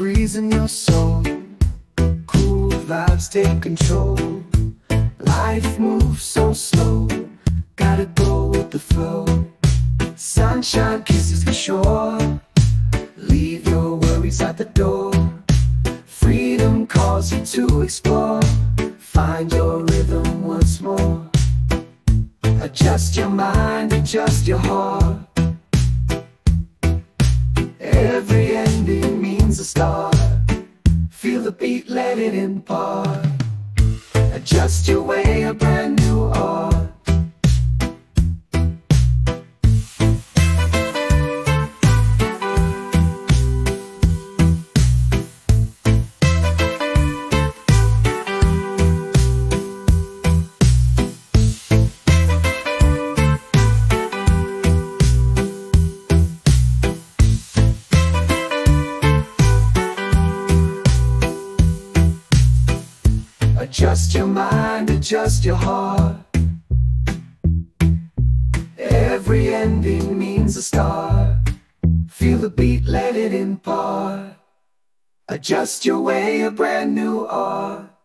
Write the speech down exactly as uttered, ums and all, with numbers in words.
breeze in your soul. Cool vibes take control. Life moves so slow, gotta go with the flow. Sunshine kisses the shore. Leave your worries at the door. Freedom calls you to explore. Find your rhythm once more. Adjust your mind, adjust your heart. Every ending means a start. Feel the beat, let it impart. Adjust your way, a brand new art. Adjust your mind, adjust your heart. Every ending means a start. Feel the beat, let it impart. Adjust your way, a brand new art.